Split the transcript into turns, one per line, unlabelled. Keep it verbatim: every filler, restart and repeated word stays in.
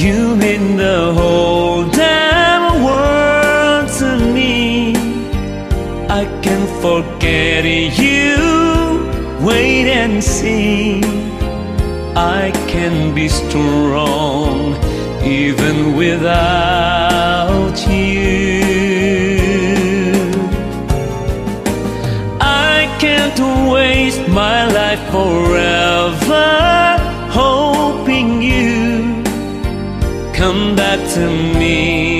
You mean the whole damn world to me. I can't forget you. Wait and see. I can be strong even without you. I can't waste my life forever hoping you come back to me.